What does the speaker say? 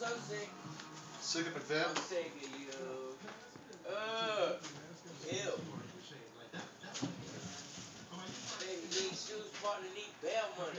Sick of McVeigh? I'm sick of you. Ew. Baby, these shoes part of these bail money.